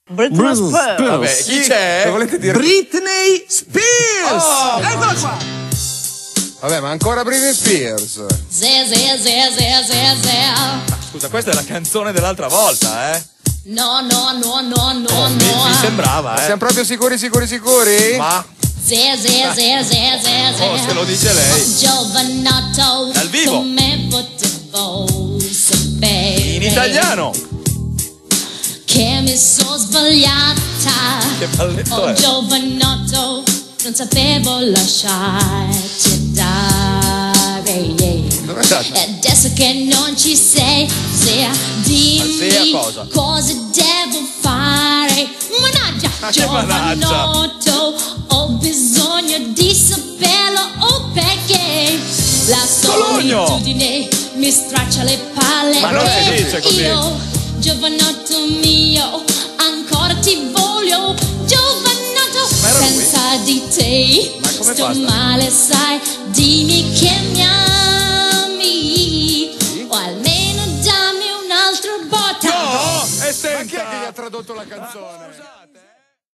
Britney Spears. Vabbè, chi c'è? Volete dire? Britney Spears. Eccola qua. Vabbè, ma ancora Britney Spears. Scusa, questa è la canzone dell'altra volta, eh? No. Mi sembrava, Siamo proprio sicuri? Ma se lo dice lei. Giovanotto, Dal vivo. come potevo sapere In italiano. che mi sono sbagliata? Che balletto è? Giovanotto, non sapevo lasciarti andare. Dove è andata? E adesso che non ci sei, dimmi cosa? cosa devo fare. Mannaggia, che mannaggia? Giovanotto, ho bisogno di saperlo, oh perché la Cologno! solitudine mi straccia le palle. Ma non si dice così. Io, giovanotto mio, ancora ti voglio, giovanotto, Ma era lui? senza di te Ma come sto fa? male, sai, dimmi che mi ami, o almeno dammi un altro botta. No! E Ma chi è senta! che gli ha tradotto la canzone? Scusate,